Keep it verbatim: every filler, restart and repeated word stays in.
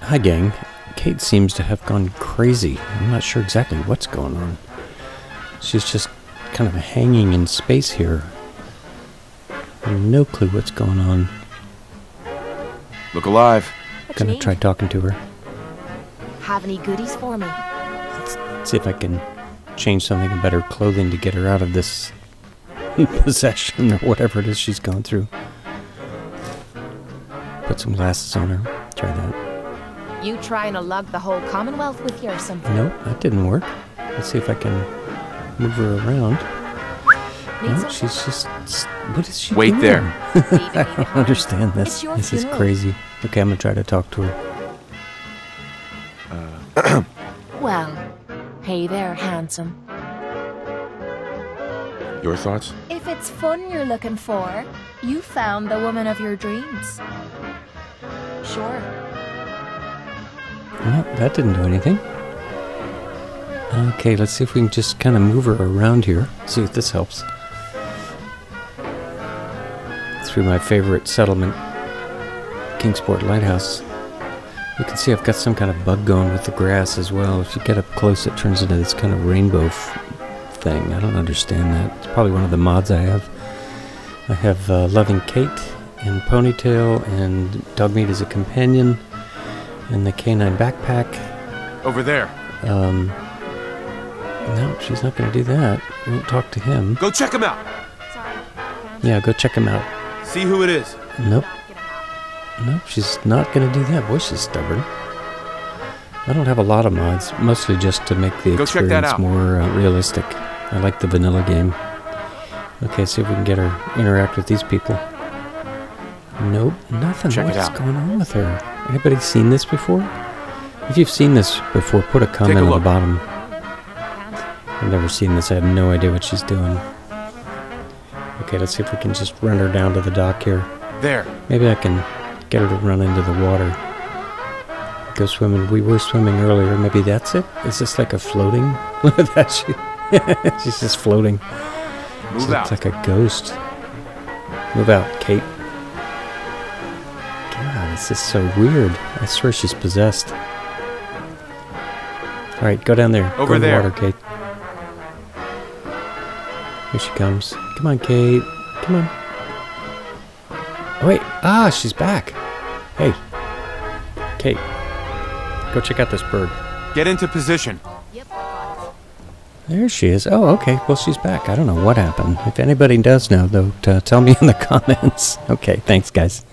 Hi, gang. Cait seems to have gone crazy. I'm not sure exactly what's going on. She's just kind of hanging in space here. I have no clue what's going on. Look alive. I'm gonna try talking to her. Have any goodies for me? Let's see if I can change something in better clothing to get her out of this possession or whatever it is she's gone through. Put some glasses on her. Try that. You trying to lug the whole Commonwealth with you or something? Nope, that didn't work. Let's see if I can move her around. No, she's just... What is she Wait doing? there. I don't understand this. This is crazy. Okay, I'm gonna try to talk to her. Uh. Well, hey there, handsome. Your thoughts? If it's fun you're looking for, you found the woman of your dreams. Sure. No, that didn't do anything. Okay, let's see if we can just kind of move her around here. See if this helps. Through my favorite settlement, Kingsport Lighthouse. You can see I've got some kind of bug going with the grass as well. If you get up close, it turns into this kind of rainbow f thing. I don't understand that. It's probably one of the mods I have. I have uh, Loving Cait and Ponytail and Dogmeat as a companion and the canine backpack. Over there. Um, no, she's not going to do that. We won't talk to him. Go check him out. Yeah, go check him out. See who it is. Nope. Nope, she's not going to do that. Boy, she's stubborn. I don't have a lot of mods, mostly just to make the Go check that experience out. more uh, realistic. I like the vanilla game. Okay, see if we can get her interact with these people. Nope, nothing. Check it What's out. going on with her? Anybody seen this before? If you've seen this before, put a comment a on the look. bottom. I've never seen this. I have no idea what she's doing. Okay, let's see if we can just run her down to the dock here. There. Maybe I can get her to run into the water. Go swimming. We were swimming earlier. Maybe that's it? Is this like a floating? Look at that. She, she's just floating. Move She out. looks like a ghost. Move out, Cait. God, this is so weird. I swear she's possessed. Alright, go down there. Over go in there. the water, Cait. Here she comes. Come on, Cait. Come on. Oh, wait. Ah, she's back. Hey. Cait. Go check out this bird. Get into position. There she is. Oh, okay. Well, she's back. I don't know what happened. If anybody does know, though, uh, tell me in the comments. Okay, thanks, guys.